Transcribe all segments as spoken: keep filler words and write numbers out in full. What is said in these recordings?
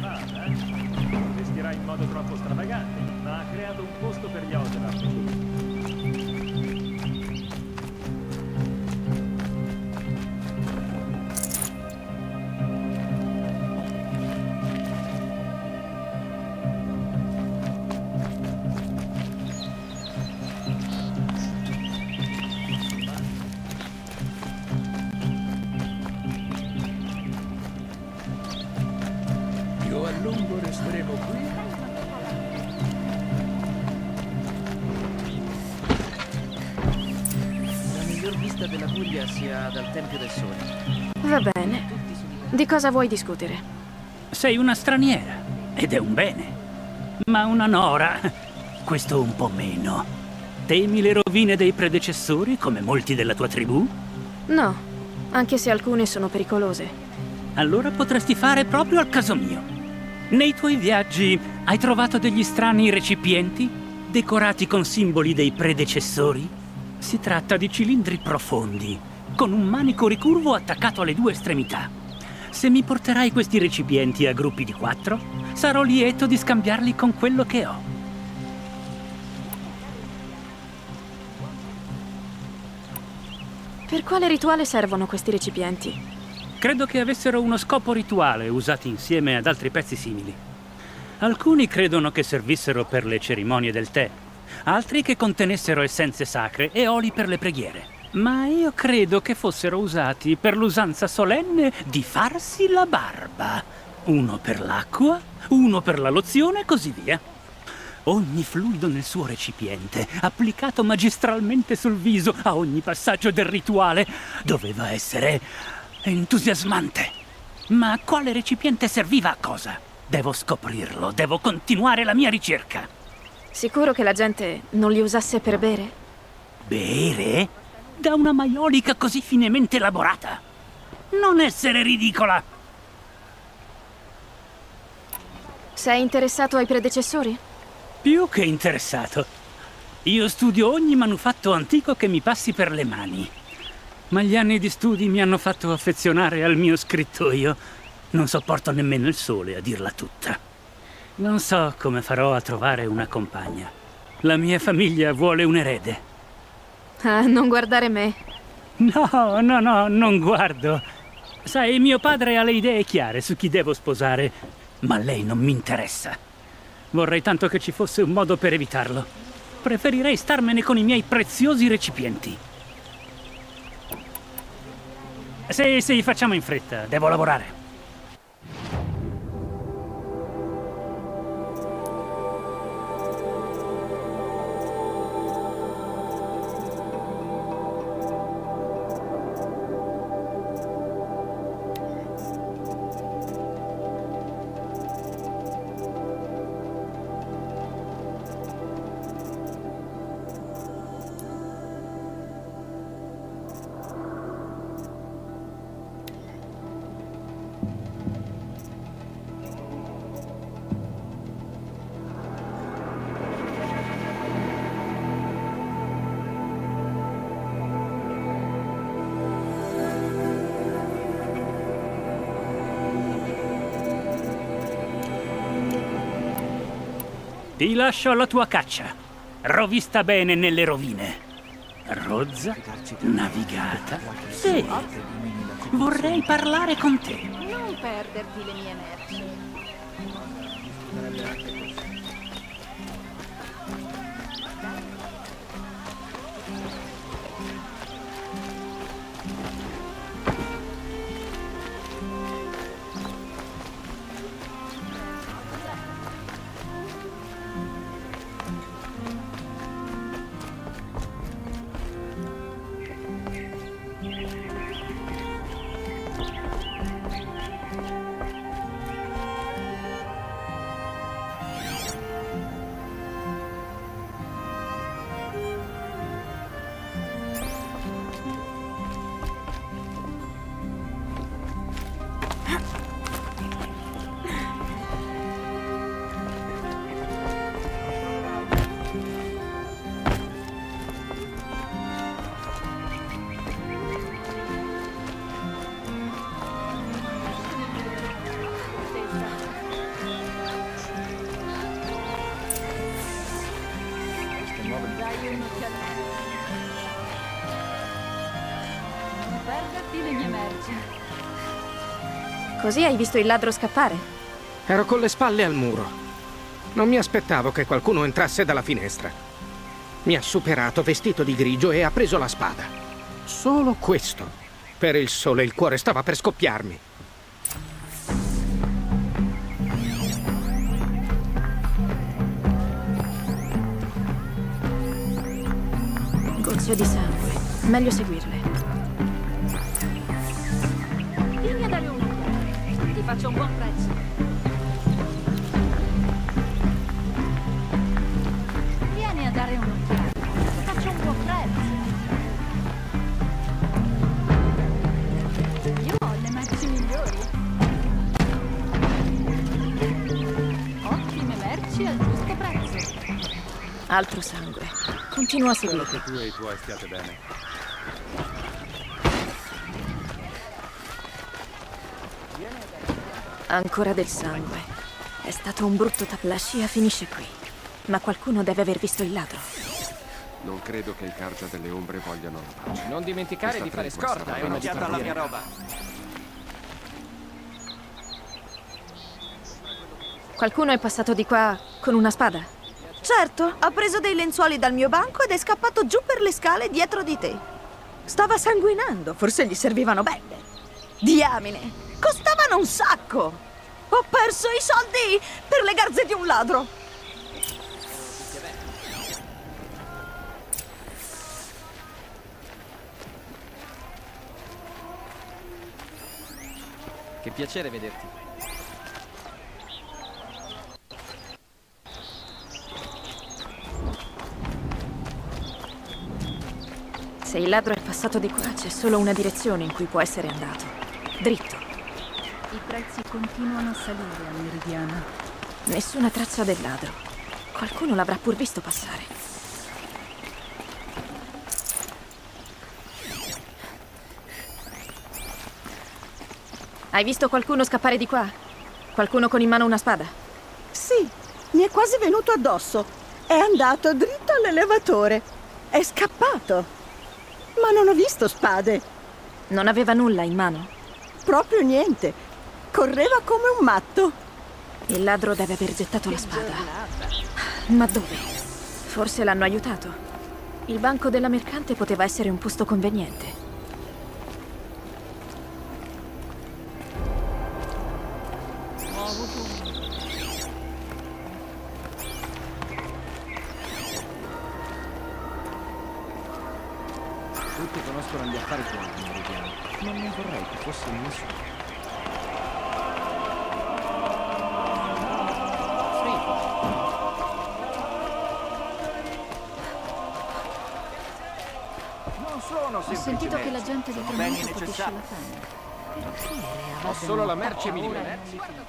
navata, eh? Non vestirà in modo troppo stravagante, ma ha creato un posto per gli Oseram. Più a lungo resteremo qui. La miglior vista della Puglia sia dal Tempio del Sole. Va bene. Di cosa vuoi discutere? Sei una straniera, ed è un bene. Ma una nora, questo un po' meno. Temi le rovine dei predecessori, come molti della tua tribù? No, anche se alcune sono pericolose. Allora potresti fare proprio al caso mio. Nei tuoi viaggi hai trovato degli strani recipienti, decorati con simboli dei predecessori? Si tratta di cilindri profondi, con un manico ricurvo attaccato alle due estremità. Se mi porterai questi recipienti a gruppi di quattro, sarò lieto di scambiarli con quello che ho. Per quale rituale servono questi recipienti? Credo che avessero uno scopo rituale, usati insieme ad altri pezzi simili. Alcuni credono che servissero per le cerimonie del tè, altri che contenessero essenze sacre e oli per le preghiere. Ma io credo che fossero usati per l'usanza solenne di farsi la barba. Uno per l'acqua, uno per la lozione e così via. Ogni fluido nel suo recipiente, applicato magistralmente sul viso a ogni passaggio del rituale, doveva essere entusiasmante. Ma quale recipiente serviva a cosa? Devo scoprirlo, devo continuare la mia ricerca. Sicuro che la gente non li usasse per bere? Bere? Da una maiolica così finemente elaborata? Non essere ridicola! Sei interessato ai predecessori? Più che interessato. Io studio ogni manufatto antico che mi passi per le mani. Ma gli anni di studi mi hanno fatto affezionare al mio scrittoio. Non sopporto nemmeno il sole, a dirla tutta. Non so come farò a trovare una compagna. La mia famiglia vuole un erede. Ah, non guardare me. No, no, no, non guardo. Sai, mio padre ha le idee chiare su chi devo sposare, ma lei non mi interessa. Vorrei tanto che ci fosse un modo per evitarlo. Preferirei starmene con i miei preziosi recipienti. Sì, sì, facciamo in fretta. Devo lavorare. Ti lascio alla tua caccia. Rovista bene nelle rovine. Rozza, navigata. Sì, vorrei parlare con te. Non perderti le mie merci. Dai un'occhiata. Non perderti le mie merci. Così hai visto il ladro scappare? Ero con le spalle al muro. Non mi aspettavo che qualcuno entrasse dalla finestra. Mi ha superato vestito di grigio e ha preso la spada. Solo questo. Per il sole il cuore stava per scoppiarmi. Gocce di sangue. Meglio seguirle. Vieni a dare un... Ti faccio un buon prezzo. Vieni a dare un'occhiata. Ti faccio un buon prezzo. Io ho le merci migliori. Ottime merci al giusto prezzo. Altro sangue. Continua a seguirle. Che tu e i tuoi stiate bene. Ancora del sangue. È stato un brutto tap. La scia finisce qui. Ma qualcuno deve aver visto il ladro. Non credo che il Cargia delle Ombre vogliano la pace. Non dimenticare Questa di fare tregua scorta sarà e una un'occhiata alla mia dittatura. roba. Qualcuno è passato di qua con una spada? Certo, ha preso dei lenzuoli dal mio banco ed è scappato giù per le scale dietro di te. Stava sanguinando, forse gli servivano belle. Diamine, costavano un sacco. Ho perso i soldi per le garze di un ladro. Che piacere vederti. Se il ladro è passato di qua, c'è solo una direzione in cui può essere andato. Dritto. I prezzi continuano a salire a Meridiana. Nessuna traccia del ladro. Qualcuno l'avrà pur visto passare. Hai visto qualcuno scappare di qua? Qualcuno con in mano una spada? Sì, mi è quasi venuto addosso. È andato dritto all'elevatore. È scappato. Ma non ho visto spade. Non aveva nulla in mano? Proprio niente. Correva come un matto. Il ladro deve aver gettato la spada. Ma dove? Forse l'hanno aiutato. Il banco della mercante poteva essere un posto conveniente. Tutti conoscono gli affari tuoi, Meridiana. Ma non vorrei che fosse nessuno. Non sono Ho sentito che la gente del beni tramonto colpisce necessari. la fame. Ho solo la merce Ora minima. non li finisce.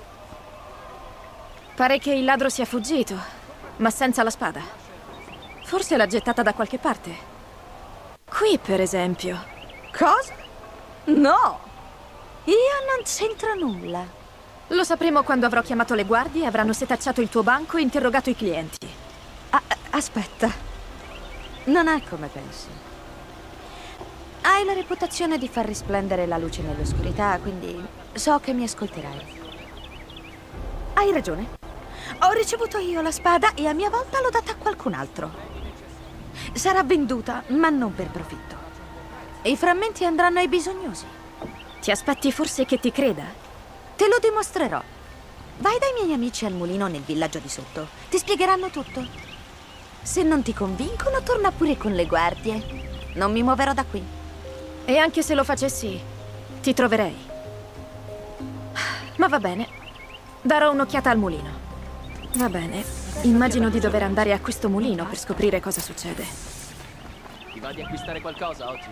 Pare che il ladro sia fuggito, ma senza la spada. Forse l'ha gettata da qualche parte. Qui, per esempio. Cosa? No! Io non c'entro nulla. Lo sapremo quando avrò chiamato le guardie, avranno setacciato il tuo banco e interrogato i clienti. Ah, aspetta. Non è come pensi. Hai la reputazione di far risplendere la luce nell'oscurità, quindi so che mi ascolterai. Hai ragione. Ho ricevuto io la spada e a mia volta l'ho data a qualcun altro. Sarà venduta, ma non per profitto. E i frammenti andranno ai bisognosi. Ti aspetti forse che ti creda? Te lo dimostrerò. Vai dai miei amici al mulino nel villaggio di sotto. Ti spiegheranno tutto. Se non ti convincono, torna pure con le guardie. Non mi muoverò da qui. E anche se lo facessi, ti troverei. Ma va bene. Darò un'occhiata al mulino. Va bene. Immagino di dover andare a questo mulino per scoprire cosa succede. Ti va di acquistare qualcosa oggi?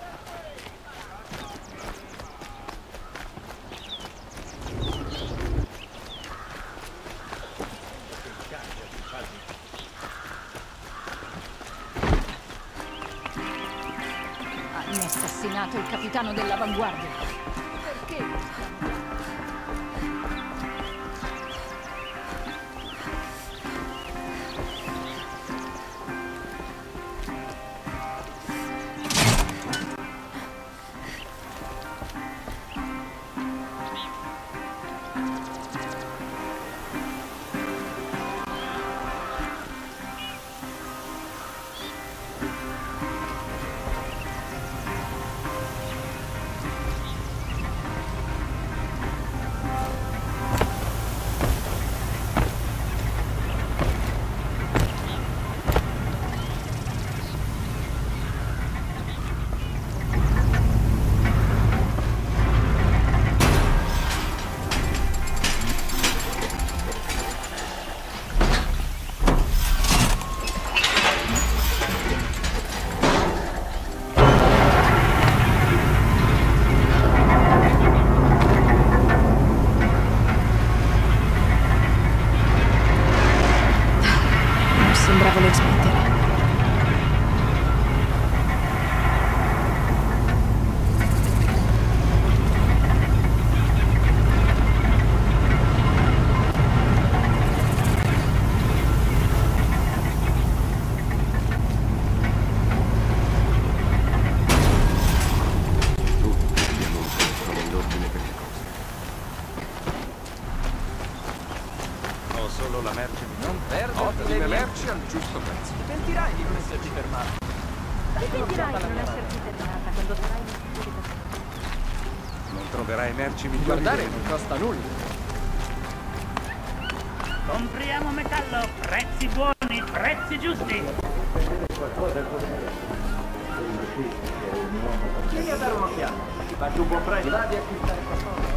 Hanno assassinato il capitano dell'avanguardia. Perché? voler smettere. Guardare non costa nulla. Compriamo metallo, prezzi buoni, prezzi giusti. Vieni a dare un'occhiata. Ti faccio un buon prezzo. Vadi a acquistare qualcosa.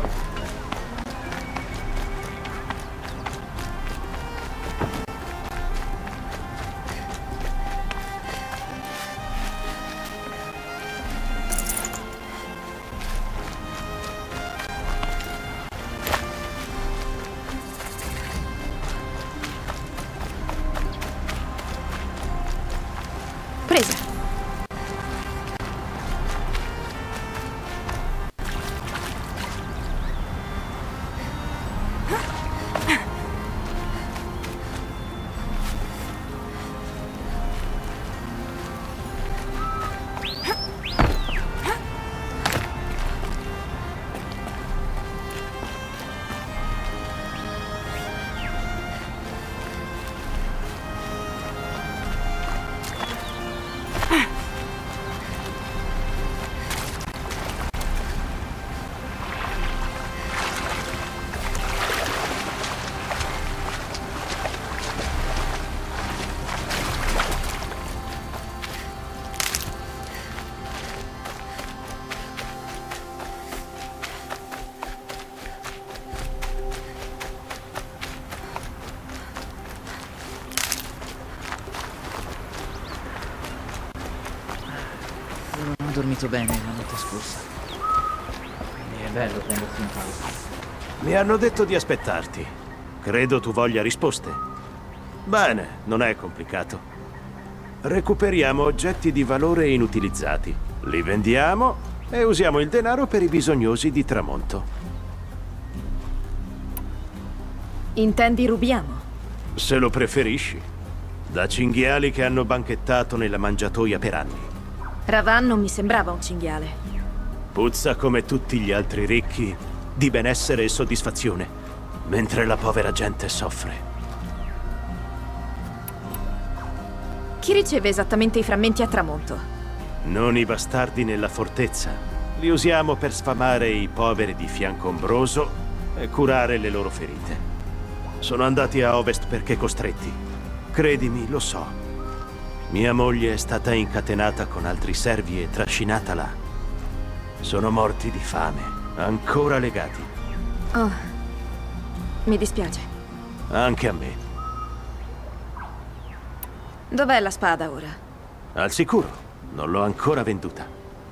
Presa. Non ho dormito bene la notte scorsa. Quindi è bello prendersi un pausa. Mi hanno detto di aspettarti. Credo tu voglia risposte. Bene, non è complicato. Recuperiamo oggetti di valore inutilizzati. Li vendiamo e usiamo il denaro per i bisognosi di Tramonto. Intendi rubiamo? Se lo preferisci. Da cinghiali che hanno banchettato nella mangiatoia per anni. Ravan non mi sembrava un cinghiale. Puzza come tutti gli altri ricchi di benessere e soddisfazione, mentre la povera gente soffre. Chi riceve esattamente i frammenti a Tramonto? Non i bastardi nella fortezza. Li usiamo per sfamare i poveri di Fiancombroso e curare le loro ferite. Sono andati a ovest perché costretti. Credimi, lo so. Mia moglie è stata incatenata con altri servi e trascinata là. Sono morti di fame, ancora legati. Oh, mi dispiace. Anche a me. Dov'è la spada ora? Al sicuro, non l'ho ancora venduta.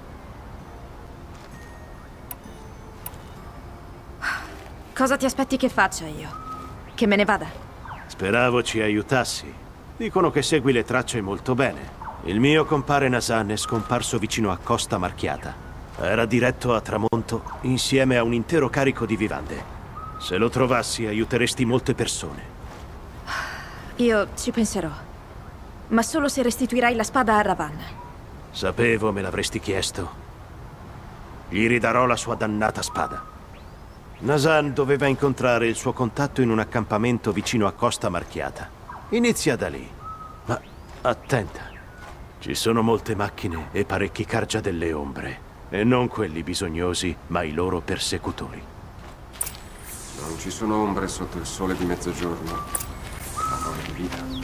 Cosa ti aspetti che faccia io? Che me ne vada? Speravo ci aiutassi. Dicono che segui le tracce molto bene. Il mio compare Nazan è scomparso vicino a Costa Marchiata. Era diretto a Tramonto insieme a un intero carico di vivande. Se lo trovassi aiuteresti molte persone. Io ci penserò. Ma solo se restituirai la spada a Ravan. Sapevo me l'avresti chiesto. Gli ridarò la sua dannata spada. Nazan doveva incontrare il suo contatto in un accampamento vicino a Costa Marchiata. Inizia da lì. Ma attenta. Ci sono molte macchine e parecchi Cargia delle Ombre. E non quelli bisognosi, ma i loro persecutori. Non ci sono ombre sotto il sole di mezzogiorno. Parole di vita.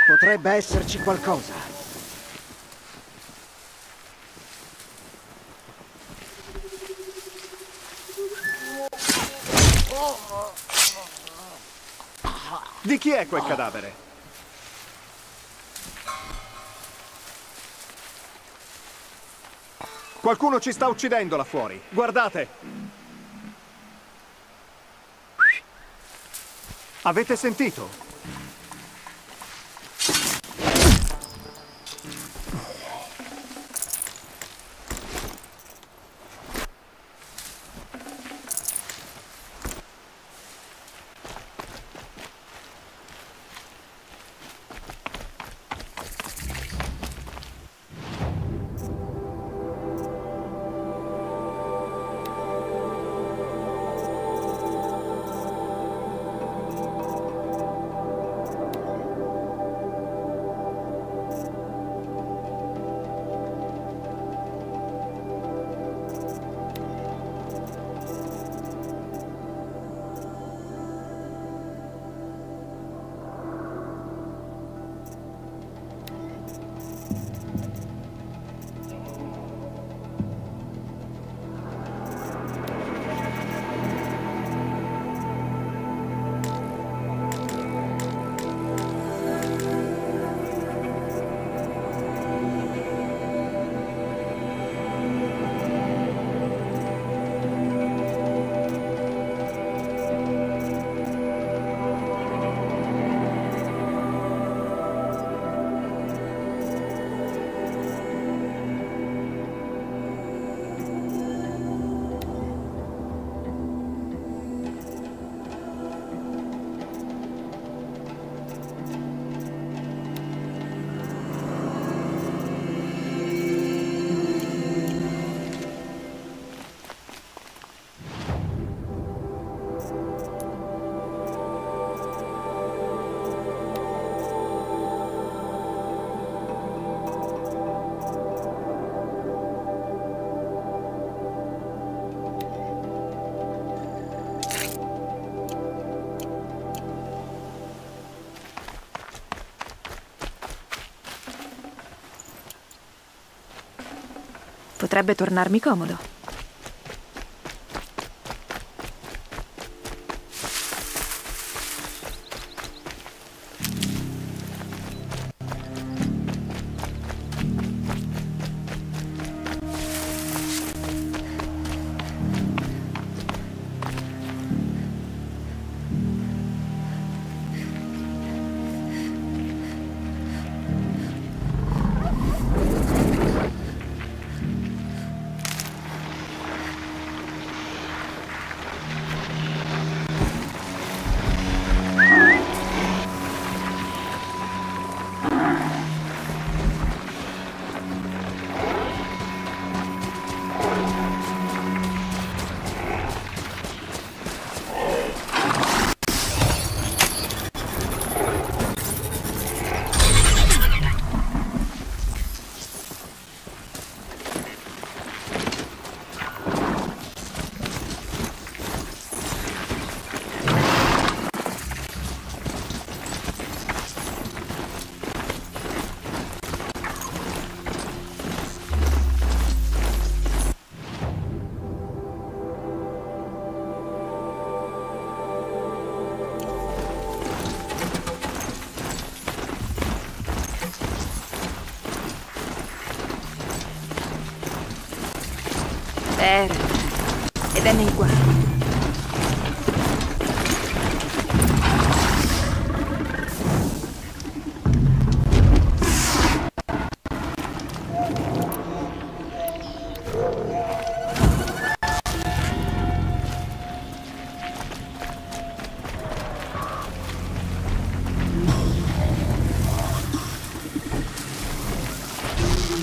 Potrebbe esserci qualcosa. Di chi è quel cadavere? Qualcuno ci sta uccidendo là fuori. Guardate! Avete sentito? Potrebbe tornarmi comodo. Era. Ed è nei guai.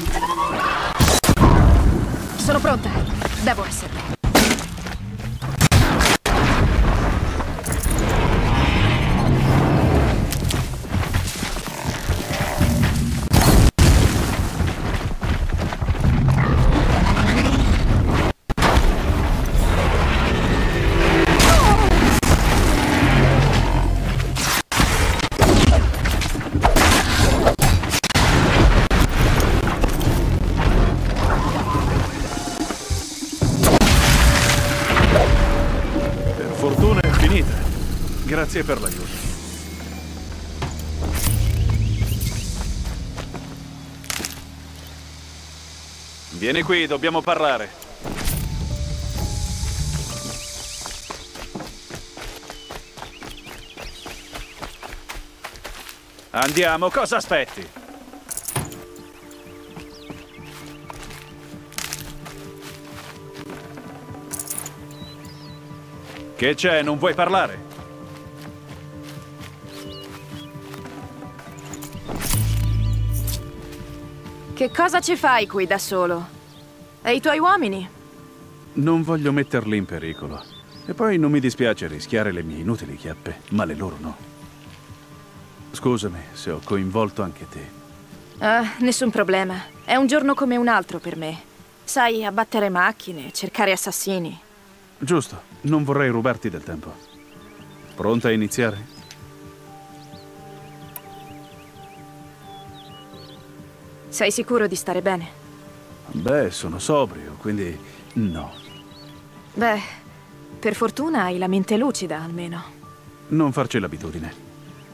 Sono pronta. Devo esserlo. fortuna è finita. Grazie per l'aiuto. Vieni qui, dobbiamo parlare. Andiamo, cosa aspetti? Che c'è, non vuoi parlare? Che cosa ci fai qui da solo? E i tuoi uomini? Non voglio metterli in pericolo. E poi non mi dispiace rischiare le mie inutili chiappe, ma le loro no. Scusami se ho coinvolto anche te. Ah, nessun problema. È un giorno come un altro per me. Sai, abbattere macchine, cercare assassini. Giusto, non vorrei rubarti del tempo. Pronta a iniziare? Sei sicuro di stare bene? Beh, sono sobrio, quindi no. Beh, per fortuna hai la mente lucida, almeno. Non farci l'abitudine.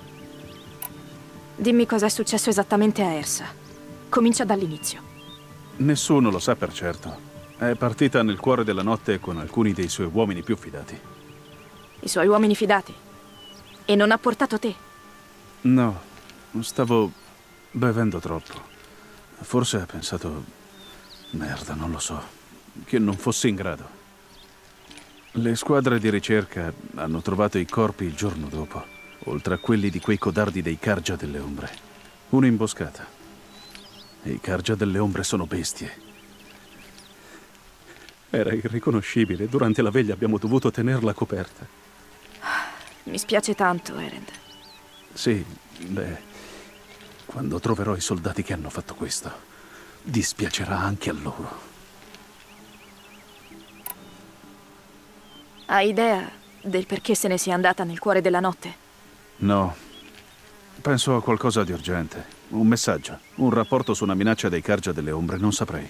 Dimmi cosa è successo esattamente a Ersa. Comincia dall'inizio. Nessuno lo sa per certo. È partita nel cuore della notte con alcuni dei suoi uomini più fidati. I suoi uomini fidati? E non ha portato te? No, stavo bevendo troppo. Forse ha pensato... merda, non lo so. Che non fossi in grado. Le squadre di ricerca hanno trovato i corpi il giorno dopo, oltre a quelli di quei codardi dei Cargia delle Ombre. Un'imboscata. E i Cargia delle Ombre sono bestie. Era irriconoscibile. Durante la veglia abbiamo dovuto tenerla coperta. Mi spiace tanto, Erend. Sì, beh... quando troverò i soldati che hanno fatto questo, dispiacerà anche a loro. Hai idea del perché se ne sia andata nel cuore della notte? No. Penso a qualcosa di urgente. Un messaggio. Un rapporto su una minaccia dei Cargia delle Ombre. Non saprei.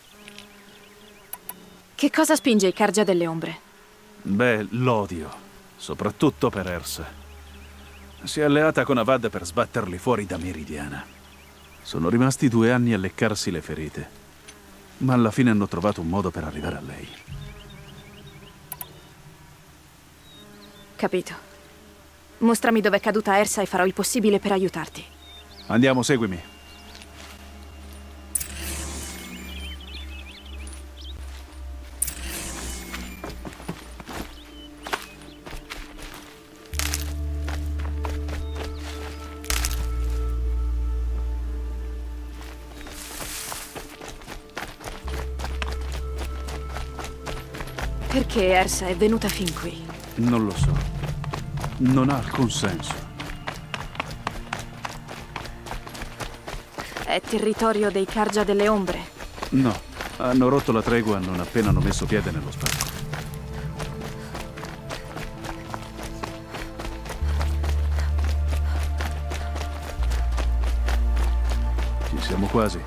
Che cosa spinge i Cargia delle Ombre? Beh, l'odio. Soprattutto per Ersa. Si è alleata con Avad per sbatterli fuori da Meridiana. Sono rimasti due anni a leccarsi le ferite. Ma alla fine hanno trovato un modo per arrivare a lei. Capito. Mostrami dove è caduta Ersa e farò il possibile per aiutarti. Andiamo, seguimi. Perché Ersa è venuta fin qui? Non lo so. Non ha alcun senso. È territorio dei Cargia delle Ombre? No, hanno rotto la tregua non appena hanno messo piede nello spacco. Ci siamo quasi.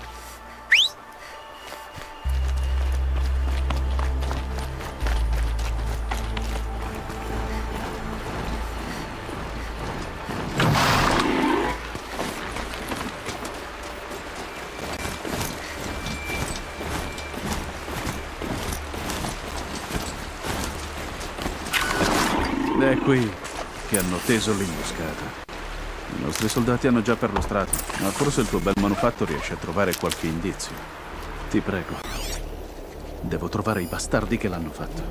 È qui che hanno teso l'imboscata. I nostri soldati hanno già perlustrato, ma forse il tuo bel manufatto riesce a trovare qualche indizio. Ti prego. Devo trovare i bastardi che l'hanno fatto.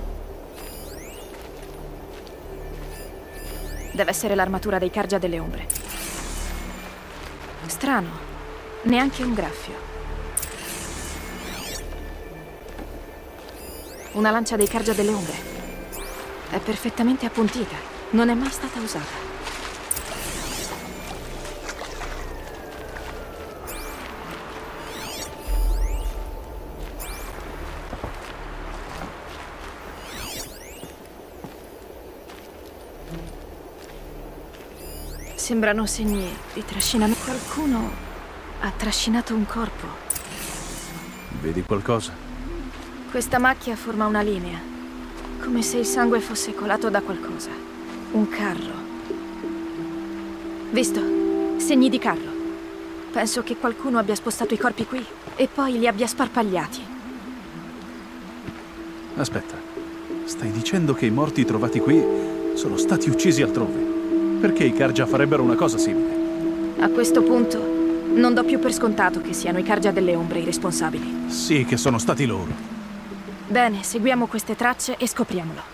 Deve essere l'armatura dei Cargia delle Ombre. Strano. Neanche un graffio. Una lancia dei Cargia delle Ombre. È perfettamente appuntita. Non è mai stata usata. Sembrano segni di trascinamento. Qualcuno ha trascinato un corpo. Vedi qualcosa? Questa macchia forma una linea. Come se il sangue fosse colato da qualcosa. Un carro. Visto? Segni di carro. Penso che qualcuno abbia spostato i corpi qui e poi li abbia sparpagliati. Aspetta, stai dicendo che i morti trovati qui sono stati uccisi altrove? Perché i Carja farebbero una cosa simile? A questo punto non do più per scontato che siano i Carja delle Ombre i responsabili. Sì, che sono stati loro. Bene, seguiamo queste tracce e scopriamolo.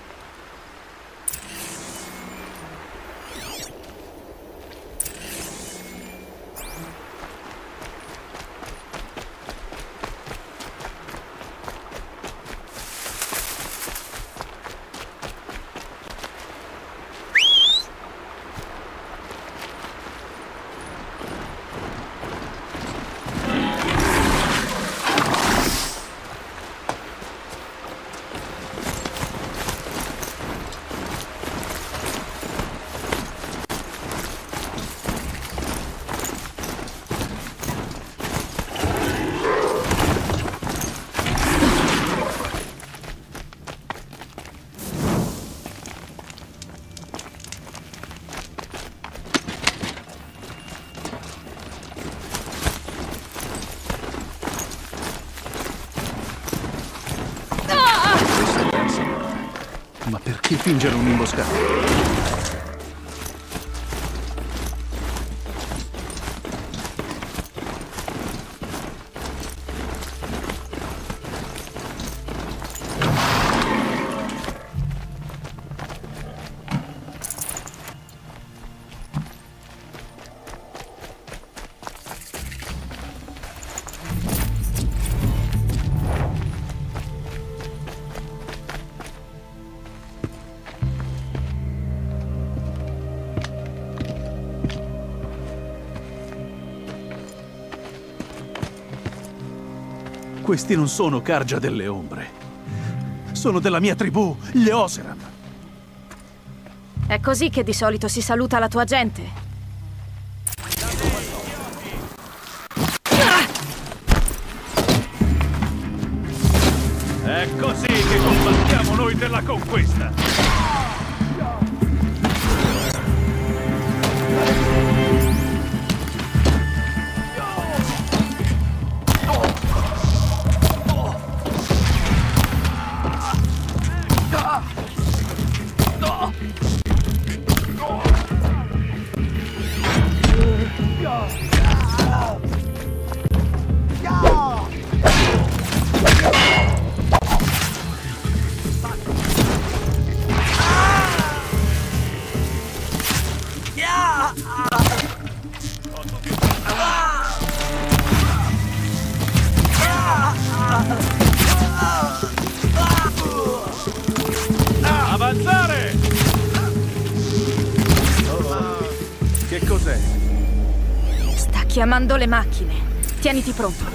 Ma perché fingere un'imboscata? Questi non sono Carja delle Ombre. Sono della mia tribù, gli Oseram. È così che di solito si saluta la tua gente? È così che combattiamo noi della conquista! Avanzare! Oh, che cos'è? Sta chiamando le macchine. Tieniti pronto.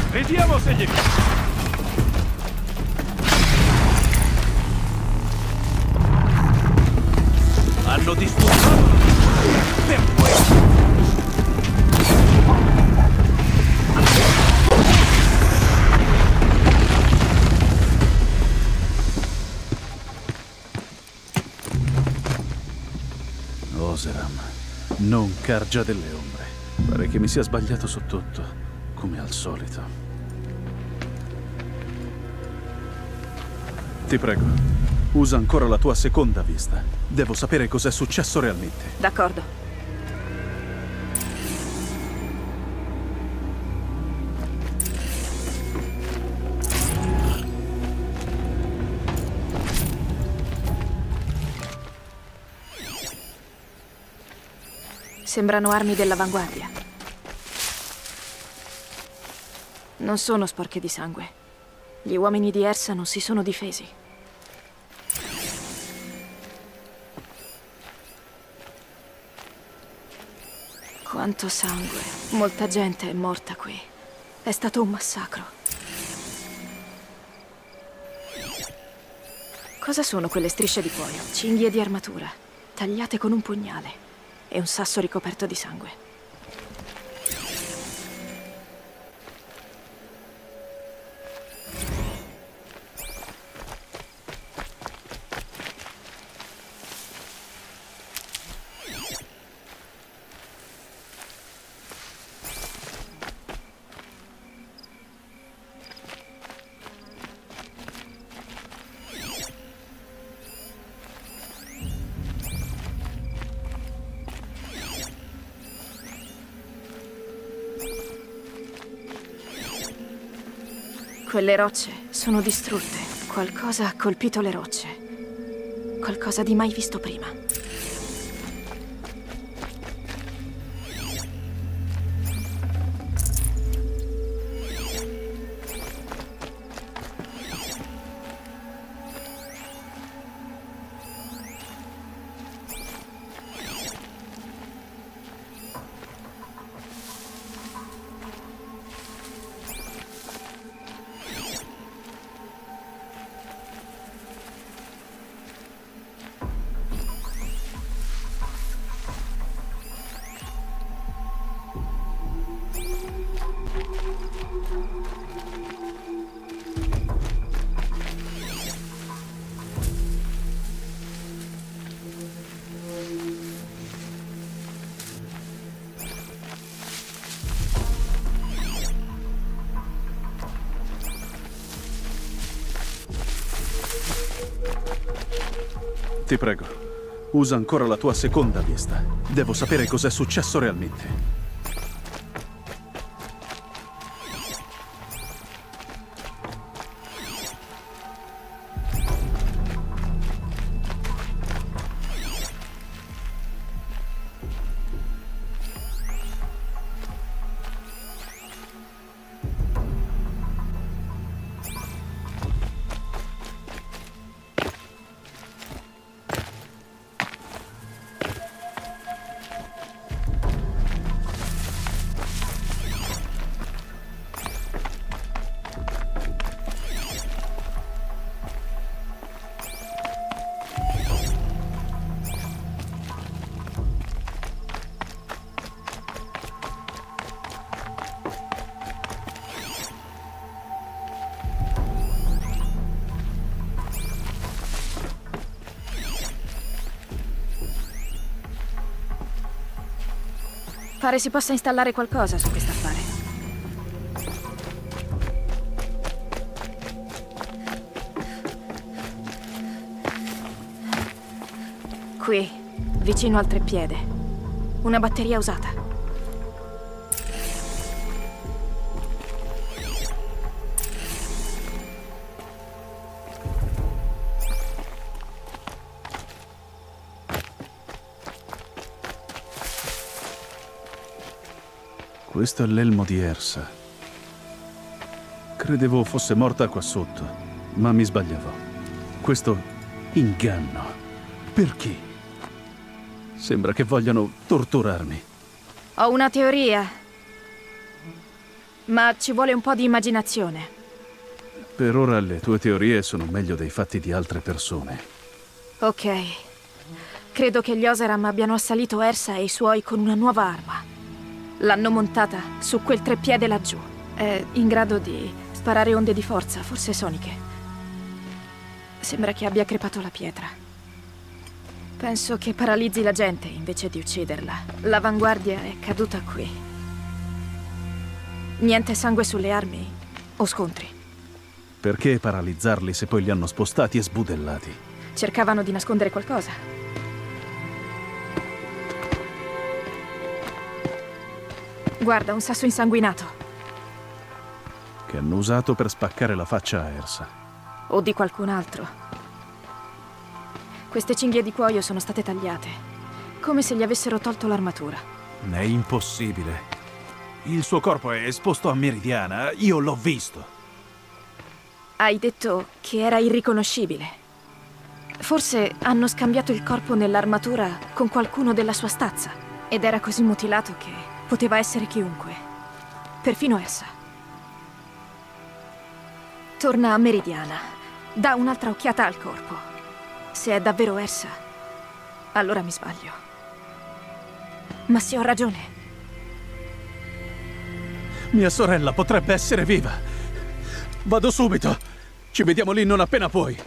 Vediamo se gli... Hanno disturbato per questo. Oseram, non Cargia delle ombre. Pare che mi sia sbagliato su tutto, come al solito. Ti prego, usa ancora la tua seconda vista. Devo sapere cos'è successo realmente. D'accordo. Sembrano armi dell'avanguardia. Non sono sporche di sangue. Gli uomini di Ersa non si sono difesi. Quanto sangue. Molta gente è morta qui. È stato un massacro. Cosa sono quelle strisce di cuoio? Cinghie di armatura, tagliate con un pugnale. E un sasso ricoperto di sangue. Quelle rocce sono distrutte. Qualcosa ha colpito le rocce. Qualcosa di mai visto prima. Ti prego, usa ancora la tua seconda vista. Devo sapere cos'è successo realmente. Pare si possa installare qualcosa su quest'affare. Qui, vicino al treppiede. Una batteria usata. Questo è l'elmo di Ersa. Credevo fosse morta qua sotto, ma mi sbagliavo. Questo inganno. Per chi? Sembra che vogliano torturarmi. Ho una teoria. ma ci vuole un po' di immaginazione. Per ora le tue teorie sono meglio dei fatti di altre persone. Ok. Credo che gli Oseram abbiano assalito Ersa e i suoi con una nuova arma. L'hanno montata su quel treppiede laggiù. È in grado di sparare onde di forza, forse soniche. Sembra che abbia crepato la pietra. Penso che paralizzi la gente invece di ucciderla. L'avanguardia è caduta qui. Niente sangue sulle armi o scontri. Perché paralizzarli se poi li hanno spostati e sbudellati? Cercavano di nascondere qualcosa. Guarda, un sasso insanguinato. Che hanno usato per spaccare la faccia a Ersa. O di qualcun altro. Queste cinghie di cuoio sono state tagliate, come se gli avessero tolto l'armatura. È impossibile. Il suo corpo è esposto a Meridiana, io l'ho visto. Hai detto che era irriconoscibile. Forse hanno scambiato il corpo nell'armatura con qualcuno della sua stazza. Ed era così mutilato che poteva essere chiunque. Perfino Ersa. Torna a Meridiana. Dà un'altra occhiata al corpo. Se è davvero Ersa, allora mi sbaglio. Ma se ho ragione... Mia sorella potrebbe essere viva. Vado subito. Ci vediamo lì non appena puoi.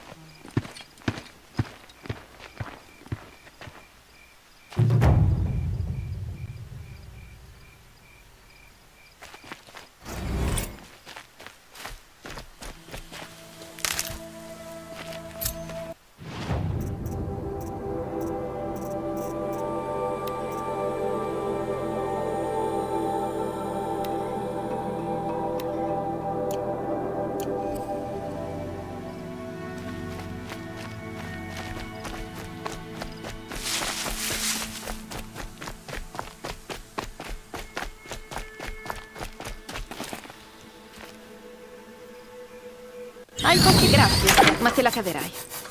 Hai pochi graffi, ma te la caverai.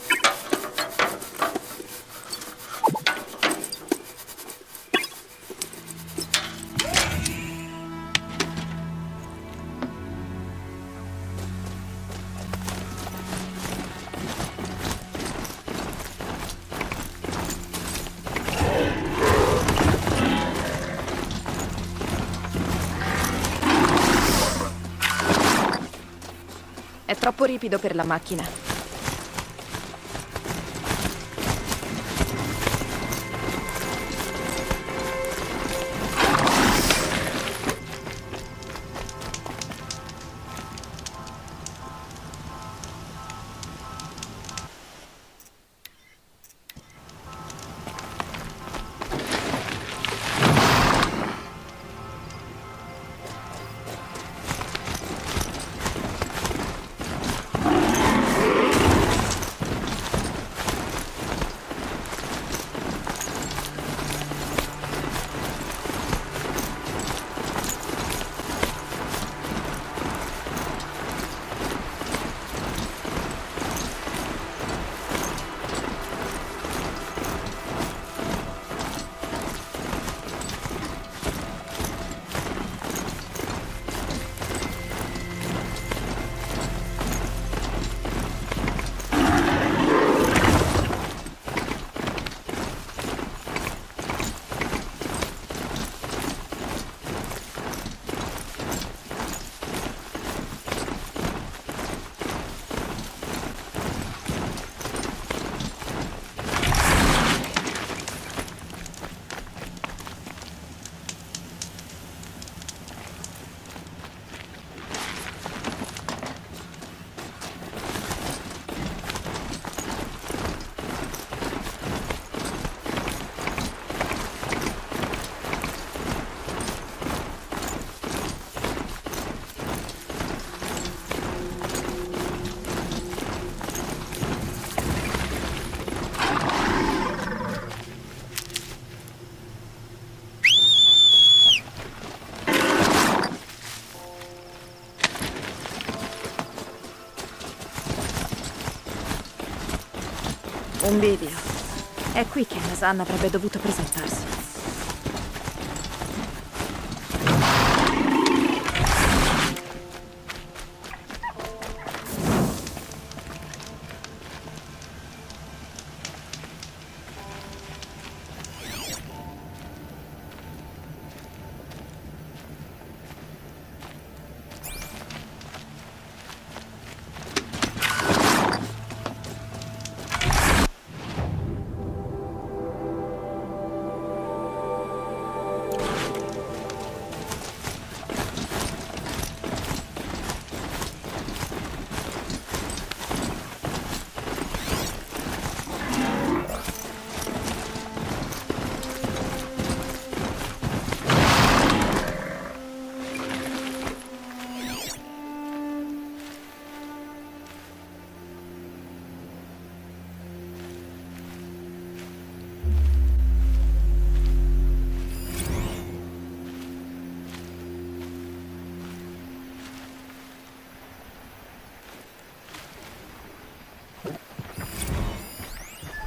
È troppo ripido per la macchina. Un bivio. È qui che Nazan avrebbe dovuto presentarsi.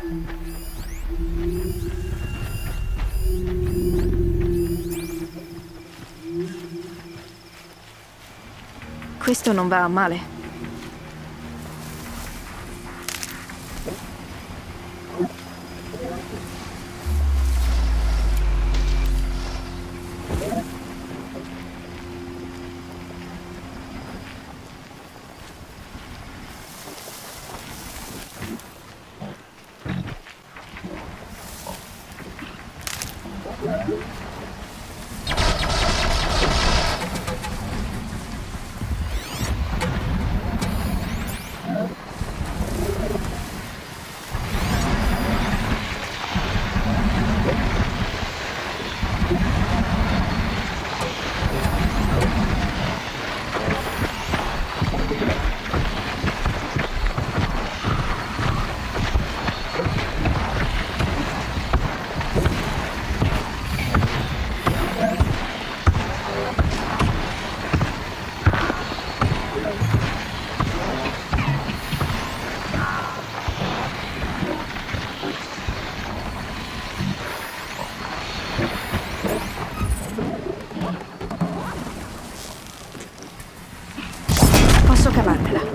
Questo non va a male. Posso cavarmela.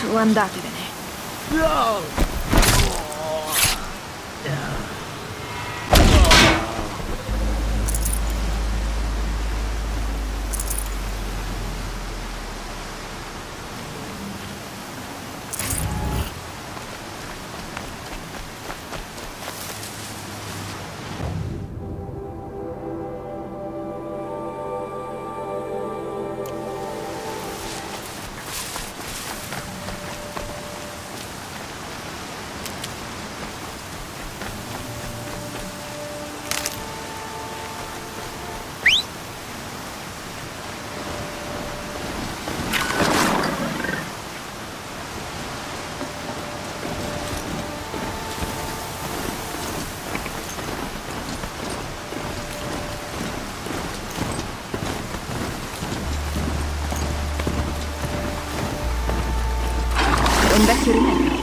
Su, andatevene. Un vecchio rimedio.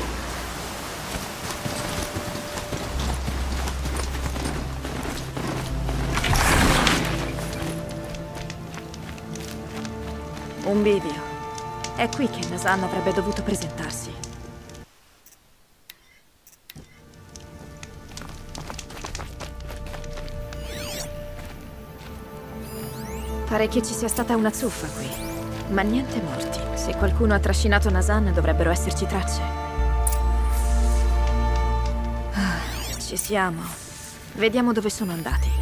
Un bivio. È qui che Nazan avrebbe dovuto presentarsi. Pare che ci sia stata una zuffa qui, ma niente morti. Se qualcuno ha trascinato Nazan, dovrebbero esserci tracce. Ah, ci siamo. Vediamo dove sono andati.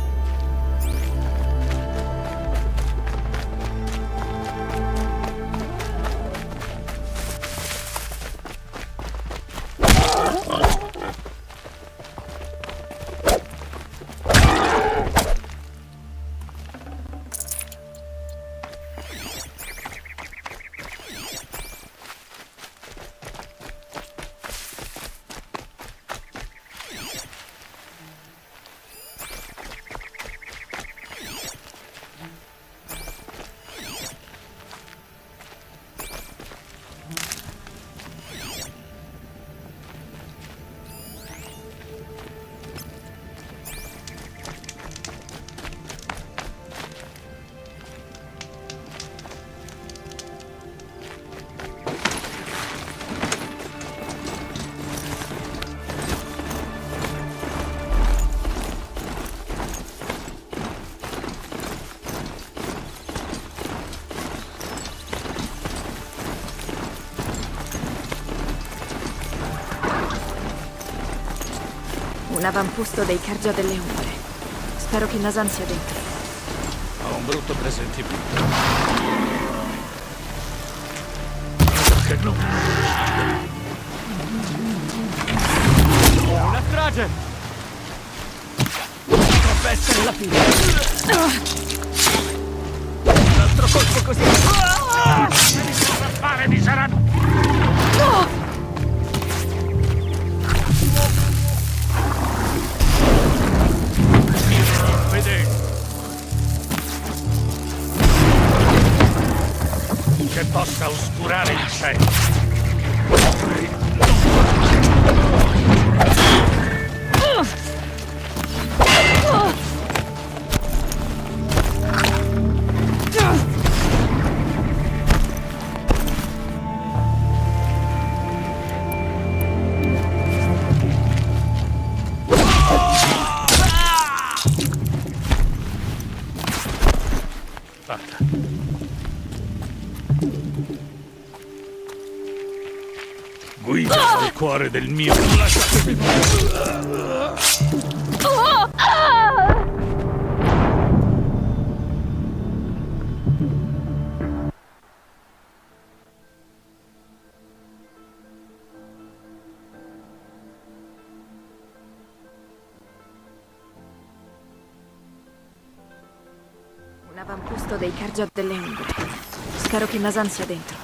Un avamposto dei Cargia delle Ombre. Spero che Nazan sia dentro. Ho un brutto presentimento. Che no. Una strage! Potrebbe essere la fine. Un altro colpo così. Devi cosa fare, mi saranno. No! Che possa oscurare il cielo. Fatta. Guida nel cuore del mio. Lasciatemi. Un avamposto dei Cargia delle Ombre. Spero che Nazan sia dentro.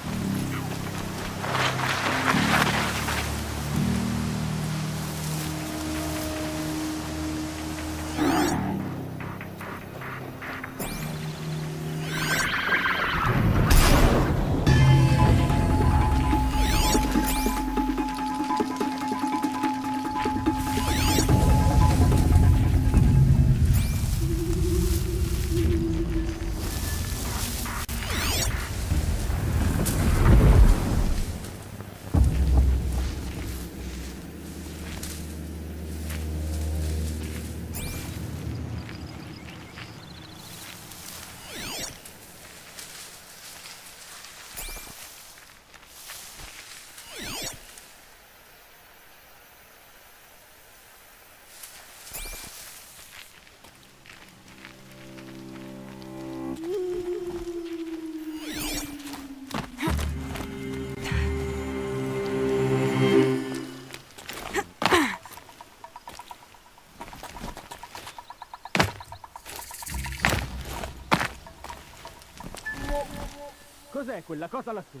Cos'è quella cosa lassù?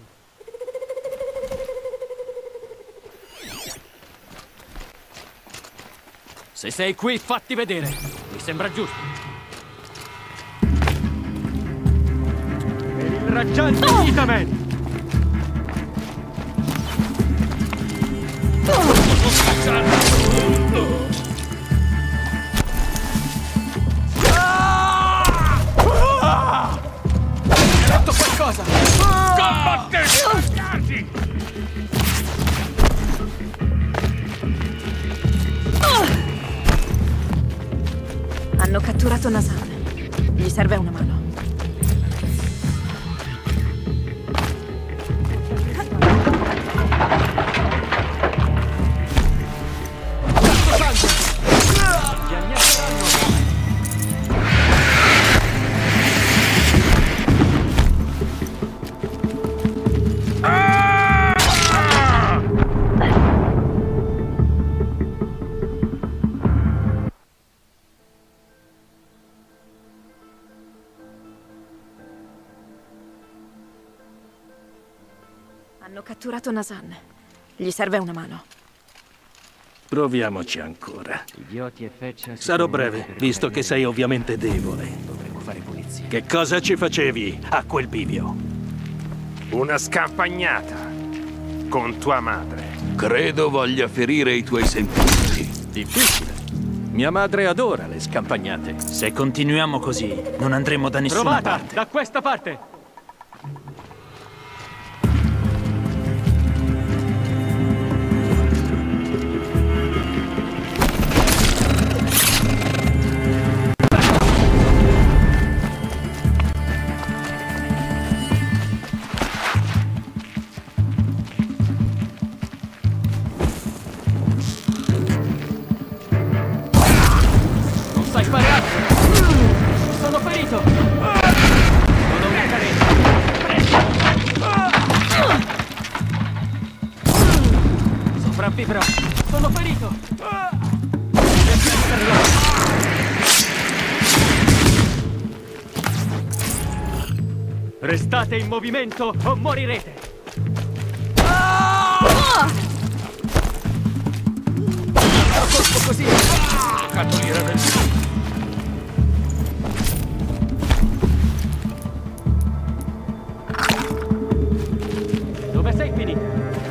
Se sei qui, fatti vedere. Mi sembra giusto. Per il raggiante oh! Itamen! Hai fatto qualcosa! Combattete, ragazzi! Hanno catturato Nazan. Gli serve una mano. Hanno catturato Nazan. Gli serve una mano. Proviamoci ancora. Sarò breve, visto che sei ovviamente debole. Dovremmo fare pulizia. Che cosa ci facevi a quel bivio? Una scampagnata con tua madre. Credo voglia ferire i tuoi sentimenti. Difficile. Mia madre adora le scampagnate. Se continuiamo così, non andremo da nessuna Trovata, parte. da questa parte! Sono ferito! Non ho una carezza! Presto! Sopravvivrò! Sono ferito! Restate in movimento o morirete! Colpo così! Catoliera del sud! Dove sei finito?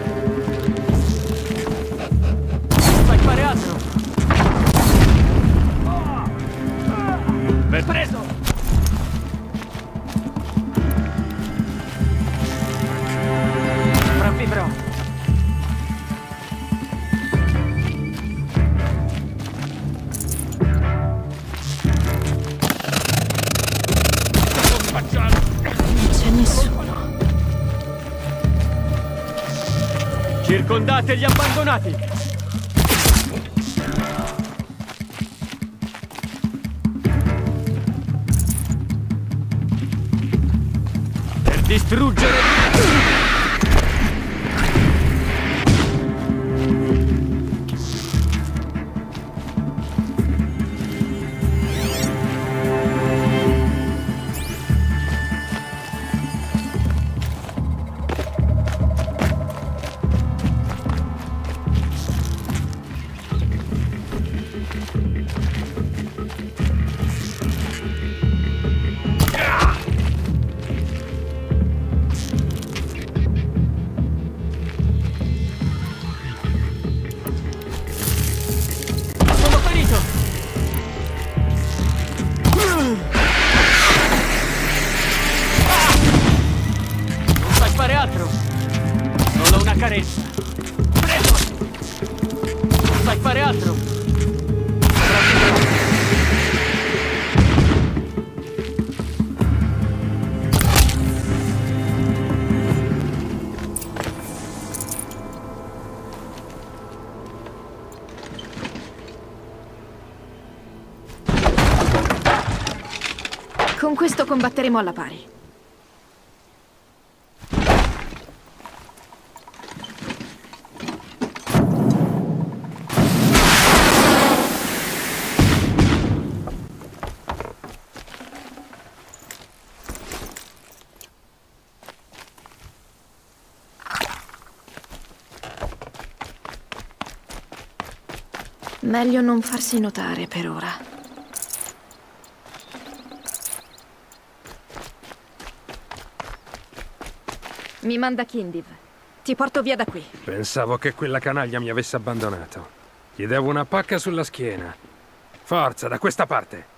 Non sai fare altro! Ben preso! Sopravvivrò! Non c'è nessuno. Circondate gli abbandonati! Per distruggere... carezza. Preso! Non sai fare altro? Con questo combatteremo alla pari. Meglio non farsi notare per ora. Mi manda Kindiv. Ti porto via da qui. Pensavo che quella canaglia mi avesse abbandonato. Gli devo una pacca sulla schiena. Forza, da questa parte!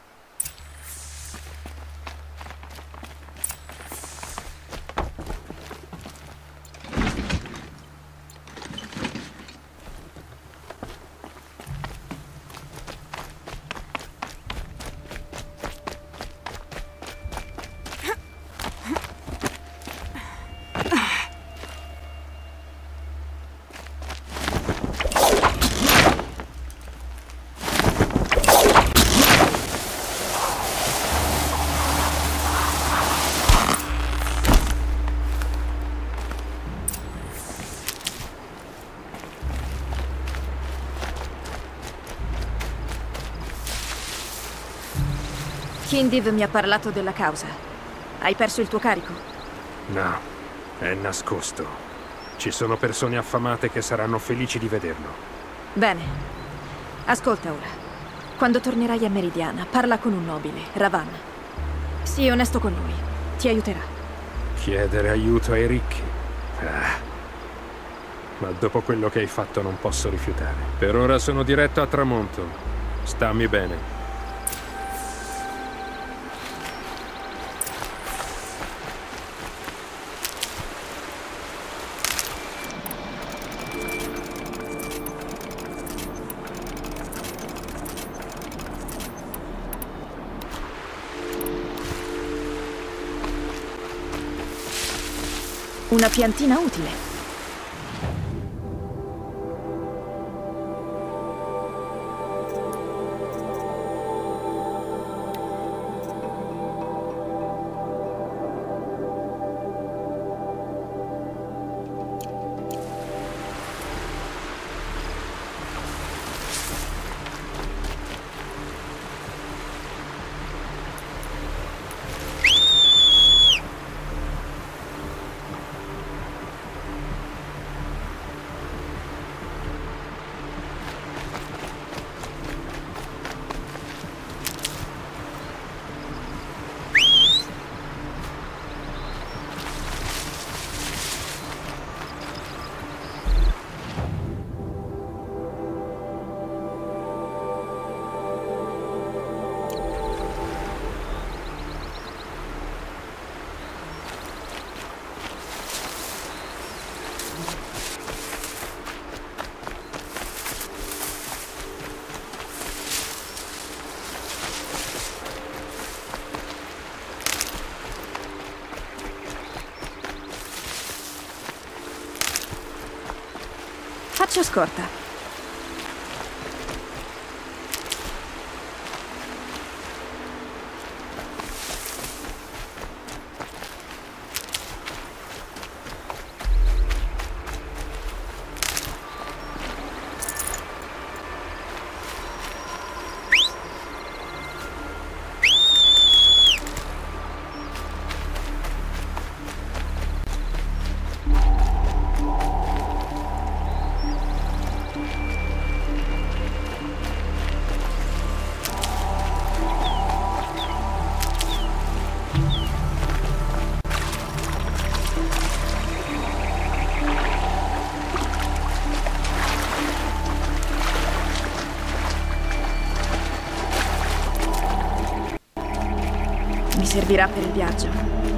Kindiv mi ha parlato della causa. Hai perso il tuo carico? No, è nascosto. Ci sono persone affamate che saranno felici di vederlo. Bene. Ascolta ora. Quando tornerai a Meridiana, parla con un nobile, Ravan. Sii onesto con lui. Ti aiuterà. Chiedere aiuto ai ricchi? Ah. Ma dopo quello che hai fatto non posso rifiutare. Per ora sono diretto a tramonto. Stammi bene. Una piantina utile. Faccio scorta. Mi servirà per il viaggio.